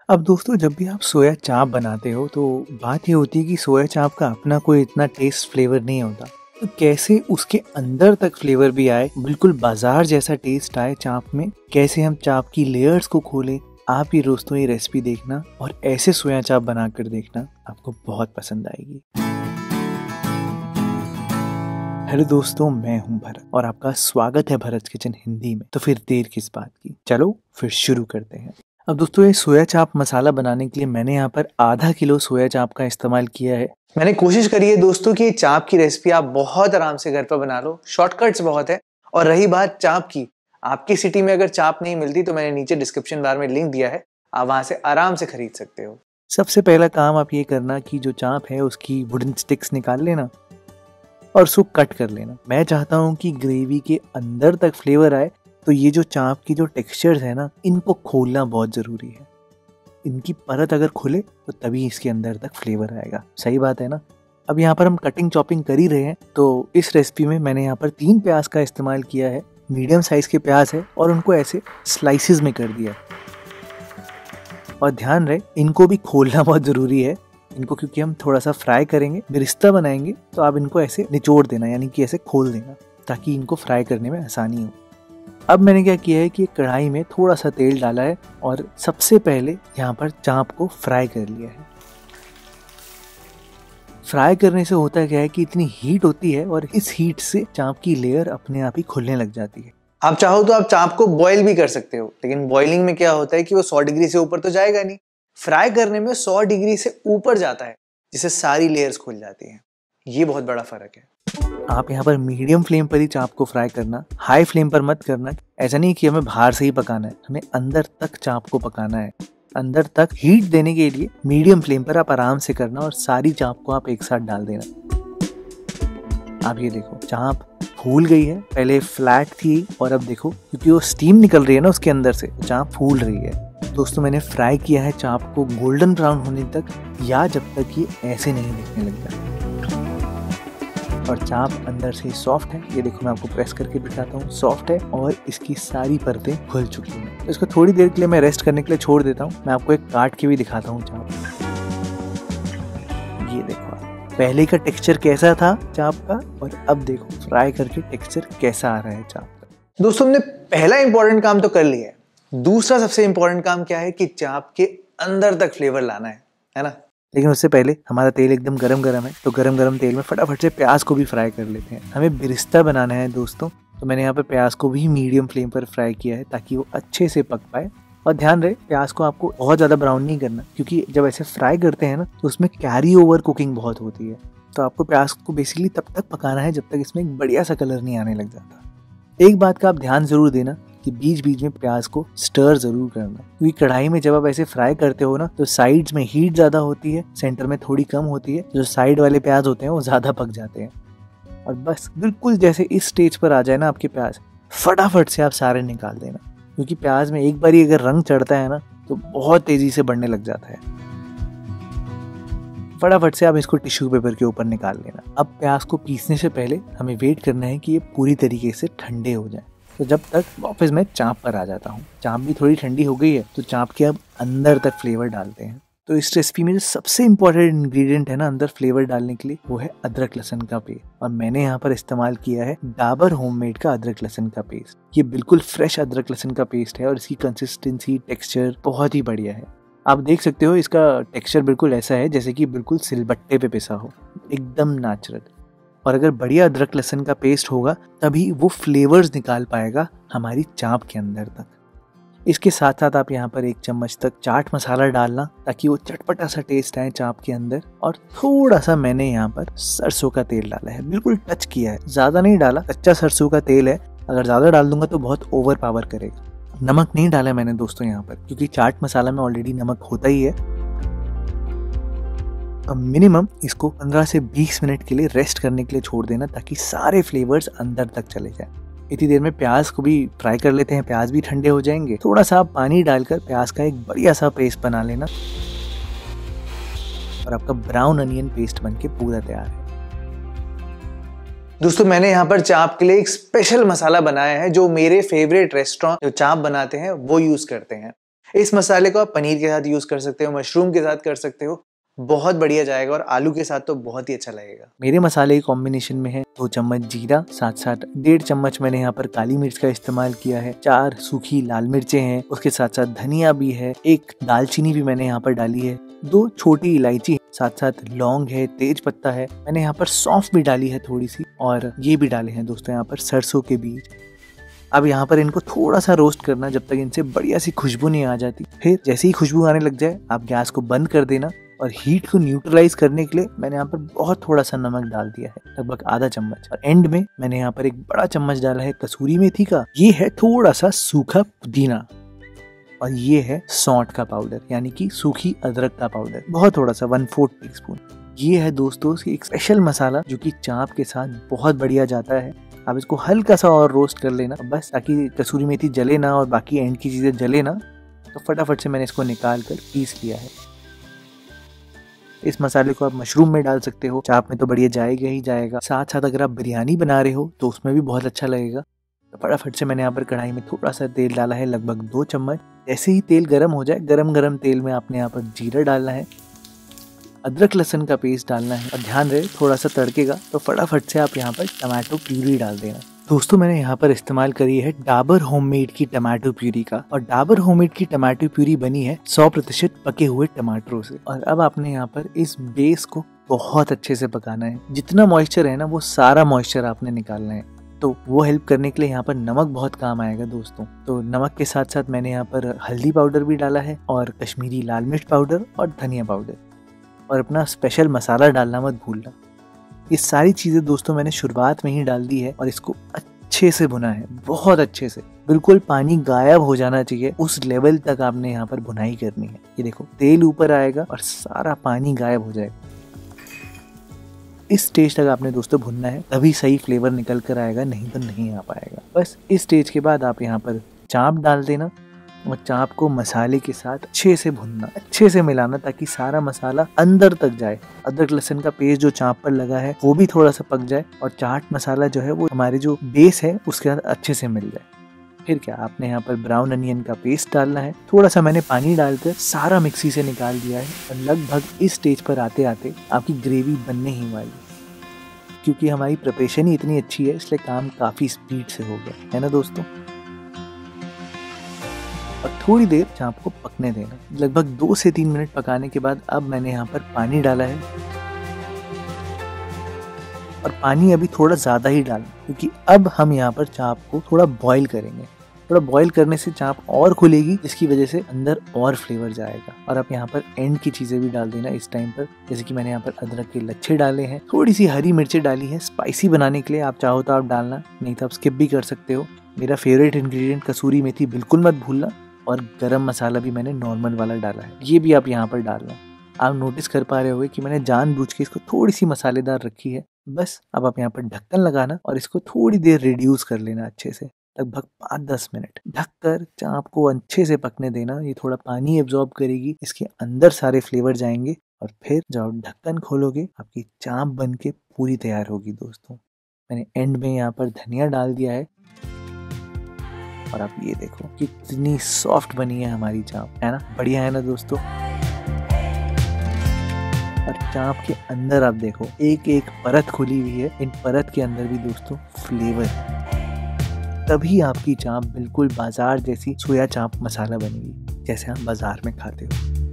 अब दोस्तों जब भी आप सोया चाप बनाते हो तो बात ये होती है कि सोया चाप का अपना कोई इतना टेस्ट फ्लेवर नहीं होता। तो कैसे उसके अंदर तक फ्लेवर भी आए, बिल्कुल बाजार जैसा टेस्ट आए चाप में, कैसे हम चाप की लेयर्स को खोलें। आप ये दोस्तों ये रेसिपी देखना और ऐसे सोया चाप बनाकर देखना, आपको बहुत पसंद आएगी। हेलो दोस्तों, मैं हूं भरत और आपका स्वागत है भरत किचन हिंदी में। तो फिर देर किस बात की, चलो फिर शुरू करते हैं। अब दोस्तों ये सोया चाप मसाला बनाने के लिए मैंने यहाँ पर आधा किलो सोया चाप का इस्तेमाल किया है। मैंने कोशिश करी है दोस्तों कि चाप की रेसिपी आप बहुत आराम से घर पर बना लो, शॉर्टकट्स बहुत है। और रही बात चाप की, आपकी सिटी में अगर चाप नहीं मिलती तो मैंने नीचे डिस्क्रिप्शन बार में लिंक दिया है, आप वहां से आराम से खरीद सकते हो। सबसे पहला काम आप ये करना कि जो चाप है उसकी वुडन स्टिक्स निकाल लेना और उसको कट कर लेना। मैं चाहता हूँ कि ग्रेवी के अंदर तक फ्लेवर आए, तो ये जो चाप की जो टेक्सचर्स है ना, इनको खोलना बहुत ज़रूरी है। इनकी परत अगर खुले तो तभी इसके अंदर तक फ्लेवर आएगा। सही बात है ना। अब यहाँ पर हम कटिंग चॉपिंग कर ही रहे हैं, तो इस रेसिपी में मैंने यहाँ पर 3 प्याज का इस्तेमाल किया है। मीडियम साइज़ के प्याज है और उनको ऐसे स्लाइसिस में कर दिया। और ध्यान रहे, इनको भी खोलना बहुत ज़रूरी है इनको, क्योंकि हम थोड़ा सा फ्राई करेंगे, बिरिस्ता बनाएंगे, तो आप इनको ऐसे निचोड़ देना, यानी कि ऐसे खोल देना, ताकि इनको फ्राई करने में आसानी हो। अब मैंने क्या किया है कि कढ़ाई में थोड़ा सा तेल डाला है और सबसे पहले यहाँ पर चाप को फ्राई कर लिया है। फ्राई करने से होता क्या है कि इतनी हीट होती है और इस हीट से चाप की लेयर अपने आप ही खुलने लग जाती है। आप चाहो तो आप चाप को बॉईल भी कर सकते हो, लेकिन बॉइलिंग में क्या होता है कि वो 100 डिग्री से ऊपर तो जाएगा नहीं। फ्राई करने में 100 डिग्री से ऊपर जाता है, जिससे सारी लेयर्स खुल जाती हैं। ये बहुत बड़ा फर्क है। आप यहाँ पर मीडियम फ्लेम पर ही चाप को फ्राई करना, हाई फ्लेम पर मत करना। ऐसा नहीं कि हमें बाहर से ही पकाना है, हमें अंदर तक चाप को पकाना है। अंदर तक हीट देने के लिए मीडियम फ्लेम पर आप आराम से करना और सारी चाप को आप एक साथ डाल देना। आप ये देखो, चाप फूल गई है। पहले फ्लैट थी और अब देखो, क्योंकि वो स्टीम निकल रही है ना उसके अंदर से, चाप फूल रही है। दोस्तों मैंने फ्राई किया है चाप को गोल्डन ब्राउन होने तक, या जब तक ये ऐसे नहीं दिखने लग जाता। और चाप अंदर से सॉफ्ट है। ये देखो, मैं आपको प्रेस करके दिखाता हूँ, सॉफ्ट है और इसकी सारी परतें खुल चुकी हैं। तो इसको थोड़ी देर के लिए मैं रेस्ट करने के लिए छोड़ देता हूँ। मैं आपको एक काट के भी दिखाता हूँ चाप। ये देखो, पहले का टेक्सचर कैसा था चाप का, और अब देखो फ्राई करके टेक्सचर कैसा आ रहा है चाप का। दोस्तों हमने पहला इंपॉर्टेंट काम तो कर लिया है। दूसरा सबसे इंपॉर्टेंट काम क्या है कि चाप के अंदर तक फ्लेवर लाना है ना। लेकिन उससे पहले हमारा तेल एकदम गरम है, तो गरम तेल में फटाफट से प्याज को भी फ्राई कर लेते हैं। हमें बिरिस्ता बनाना है दोस्तों, तो मैंने यहाँ पे प्याज को भी मीडियम फ्लेम पर फ्राई किया है, ताकि वो अच्छे से पक पाए। और ध्यान रहे, प्याज को आपको बहुत ज़्यादा ब्राउन नहीं करना, क्योंकि जब ऐसे फ्राई करते हैं ना, तो उसमें कैरी ओवर कुकिंग बहुत होती है। तो आपको प्याज को बेसिकली तब तक पकाना है जब तक इसमें एक बढ़िया सा कलर नहीं आने लग जाता। एक बात का आप ध्यान जरूर देना कि बीच बीच में प्याज को स्टर जरूर करना, क्योंकि कढ़ाई में जब आप ऐसे फ्राई करते हो ना, तो साइड्स में हीट ज्यादा होती है, सेंटर में थोड़ी कम होती है। जो साइड वाले प्याज होते हैं वो ज्यादा पक जाते हैं। और बस बिल्कुल जैसे इस स्टेज पर आ जाए ना आपके प्याज, फटाफट से आप सारे निकाल देना, क्योंकि प्याज में एक बार ही अगर रंग चढ़ता है ना, तो बहुत तेजी से बढ़ने लग जाता है। फटाफट से आप इसको टिश्यू पेपर के ऊपर निकाल लेना। अब प्याज को पीसने से पहले हमें वेट करना है कि ये पूरी तरीके से ठंडे हो जाए। तो जब तक वापस मैं चाप पर आ जाता हूँ। चाप भी थोड़ी ठंडी हो गई है, तो चाप के अब अंदर तक फ्लेवर डालते हैं। तो इस रेसिपी में जो सबसे इम्पोर्टेंट इंग्रेडिएंट है ना अंदर फ्लेवर डालने के लिए, वो है अदरक लहसुन का पेस्ट। और मैंने यहाँ पर इस्तेमाल किया है डाबर होममेड का अदरक लहसुन का पेस्ट। ये बिल्कुल फ्रेश अदरक लहसुन का पेस्ट है और इसकी कंसिस्टेंसी, टेक्सचर बहुत ही बढ़िया है। आप देख सकते हो इसका टेक्सचर बिल्कुल ऐसा है जैसे कि बिल्कुल सिलबट्टे पे पिसा हो, एकदम नेचुरल। और अगर बढ़िया अदरक लहसुन का पेस्ट होगा, तभी वो फ्लेवर्स निकाल पाएगा हमारी चाप के अंदर तक। इसके साथ साथ आप यहाँ पर 1 चम्मच तक चाट मसाला डालना, ताकि वो चटपटा सा टेस्ट आए चाप के अंदर। और थोड़ा सा मैंने यहाँ पर सरसों का तेल डाला है, बिल्कुल टच किया है, ज्यादा नहीं डाला। कच्चा सरसों का तेल है, अगर ज्यादा डाल दूंगा तो बहुत ओवर पावर करेगा। नमक नहीं डाला मैंने दोस्तों यहाँ पर, क्योंकि चाट मसाला में ऑलरेडी नमक होता ही है। अब मिनिमम इसको 15 से 20 मिनट के लिए रेस्ट करने के लिए छोड़ देना, ताकि सारे फ्लेवर्स अंदर तक चले जाए। इतनी देर में प्याज को भी फ्राई कर लेते हैं, प्याज भी ठंडे हो जाएंगे। थोड़ा सा आप पानी डालकर प्याज का एक बढ़िया सा पेस्ट बना लेना, और आपका ब्राउन अनियन पेस्ट बनके पूरा तैयार है। दोस्तों मैंने यहाँ पर चाप के लिए एक स्पेशल मसाला बनाया है, जो मेरे फेवरेट रेस्टोरेंट जो चाप बनाते हैं वो यूज करते हैं। इस मसाले को आप पनीर के साथ यूज कर सकते हो, मशरूम के साथ कर सकते हो, बहुत बढ़िया जाएगा और आलू के साथ तो बहुत ही अच्छा लगेगा। मेरे मसाले के कॉम्बिनेशन में है 2 चम्मच जीरा, साथ साथ 1.5 चम्मच मैंने यहाँ पर काली मिर्च का इस्तेमाल किया है, 4 सूखी लाल मिर्चें हैं, उसके साथ साथ धनिया भी है, 1 दालचीनी भी मैंने यहाँ पर डाली है, 2 छोटी इलायची, साथ साथ लौंग है, तेज पत्ता है, मैंने यहाँ पर सौंफ भी डाली है थोड़ी सी, और ये भी डाले हैं दोस्तों यहाँ पर सरसों के बीज। अब यहाँ पर इनको थोड़ा सा रोस्ट करना जब तक इनसे बढ़िया सी खुशबू नहीं आ जाती। फिर जैसे ही खुशबू आने लग जाए आप गैस को बंद कर देना, और हीट को न्यूट्रलाइज करने के लिए मैंने यहाँ पर बहुत थोड़ा सा नमक डाल दिया है, लगभग आधा चम्मच, और एंड में मैंने यहाँ पर एक बड़ा चम्मच डाला है कसूरी मेथी का, ये है थोड़ा सा सूखा पुदीना, और ये है सौंठ का पाउडर यानी कि सूखी अदरक का पाउडर, बहुत थोड़ा सा 1/4 टीस्पून। ये है दोस्तों एक स्पेशल मसाला जो कि चाप के साथ बहुत बढ़िया जाता है। आप इसको हल्का सा और रोस्ट कर लेना बस, ताकि कसूरी मेथी जले ना और बाकी एंड की चीजें जले ना। तो फटाफट से मैंने इसको निकाल कर पीस लिया है। इस मसाले को आप मशरूम में डाल सकते हो, चाप में तो बढ़िया जाएगा ही जाएगा, साथ साथ अगर आप बिरयानी बना रहे हो तो उसमें भी बहुत अच्छा लगेगा। तो फटाफट से मैंने यहाँ पर कढ़ाई में थोड़ा सा तेल डाला है, लगभग 2 चम्मच। जैसे ही तेल गर्म हो जाए, गरम तेल में आपने यहाँ पर जीरा डालना है, अदरक लहसुन का पेस्ट डालना है, और ध्यान रहे थोड़ा सा तड़केगा तो फटाफट से आप यहाँ पर टमाटो प्यूरी डाल देना। दोस्तों मैंने यहाँ पर इस्तेमाल करी है डाबर होममेड की टमाटो प्यूरी का, और डाबर होममेड की टमाटो प्यूरी बनी है 100% पके हुए टमाटरों से। और अब आपने यहाँ पर इस बेस को बहुत अच्छे से पकाना है, जितना मॉइस्चर है ना वो सारा मॉइस्चर आपने निकालना है। तो वो हेल्प करने के लिए यहाँ पर नमक बहुत काम आएगा दोस्तों। तो नमक के साथ साथ मैंने यहाँ पर हल्दी पाउडर भी डाला है, और कश्मीरी लाल मिर्च पाउडर और धनिया पाउडर, और अपना स्पेशल मसाला डालना मत भूलना। ये सारी चीजें दोस्तों मैंने शुरुआत में ही डाल दी है, और इसको अच्छे से भुना है, बहुत अच्छे से, बिल्कुल पानी गायब हो जाना चाहिए, उस लेवल तक आपने यहाँ पर भुनाई करनी है। ये देखो तेल ऊपर आएगा और सारा पानी गायब हो जाएगा। इस स्टेज तक आपने दोस्तों भुनना है, तभी सही फ्लेवर निकल कर आएगा, नहीं तो नहीं आ पाएगा। बस इस स्टेज के बाद आप यहाँ पर चाप डाल देना, और चाप को मसाले के साथ अच्छे से भुनना, अच्छे से मिलाना, ताकि सारा मसाला अंदर तक जाए। अदरक लहसुन का पेस्ट जो चाप पर लगा है वो भी थोड़ा सा पक जाए, और चाट मसाला जो है वो हमारे जो बेस है उसके साथ अच्छे से मिल जाए। फिर क्या, आपने यहाँ पर ब्राउन अनियन का पेस्ट डालना है, थोड़ा सा मैंने पानी डालकर सारा मिक्सी से निकाल दिया है, और लगभग इस स्टेज पर आते आते आपकी ग्रेवी बनने ही वाली। क्योंकि हमारी प्रिपरेशन ही इतनी अच्छी है, इसलिए काम काफी स्पीड से हो गया है ना दोस्तों। और थोड़ी देर चाप को पकने देना, लगभग 2 से 3 मिनट पकाने के बाद अब मैंने यहाँ पर पानी डाला है, और पानी अभी थोड़ा ज़्यादा ही डालना, क्योंकि अब हम यहाँ पर चाप को थोड़ा बॉईल करेंगे। थोड़ा बॉईल करने से चाप और खुलेगी, जिसकी वजह से अंदर और फ्लेवर जाएगा। और आप यहाँ पर एंड की चीज़ें भी डाल देना इस टाइम पर, जैसे कि मैंने यहाँ पर अदरक के लच्छे डाले हैं, थोड़ी सी हरी मिर्चें डाली है स्पाइसी बनाने के लिए, आप चाहो तो आप डालना, नहीं तो आप स्किप भी कर सकते हो। मेरा फेवरेट इंग्रेडिएंट कसूरी मेथी बिल्कुल मत भूलना, और गरम मसाला भी मैंने नॉर्मल वाला डाला है, ये भी आप यहाँ पर डालना। आप नोटिस कर पा रहे होंगे कि मैंने जानबूझ के इसको थोड़ी सी मसालेदार रखी है। बस अब आप यहाँ पर ढक्कन लगाना और इसको थोड़ी देर रिड्यूस कर लेना अच्छे से, लगभग 5-10 मिनट ढककर चाप को अच्छे से पकने देना। ये थोड़ा पानी एब्जॉर्ब करेगी, इसके अंदर सारे फ्लेवर जाएंगे, और फिर जब ढक्कन खोलोगे आपकी चाप बन के पूरी तैयार होगी दोस्तों। मैंने एंड में यहाँ पर धनिया डाल दिया है, और आप ये देखो कितनी सॉफ्ट बनी है हमारी चाप, है ना, बढ़िया है ना दोस्तों। और चाप के अंदर आप देखो एक एक परत खुली हुई है, इन परत के अंदर भी दोस्तों फ्लेवर, तभी आपकी चाप बिल्कुल बाजार जैसी सोया चाप मसाला बनेगी, जैसे आप बाजार में खाते हो।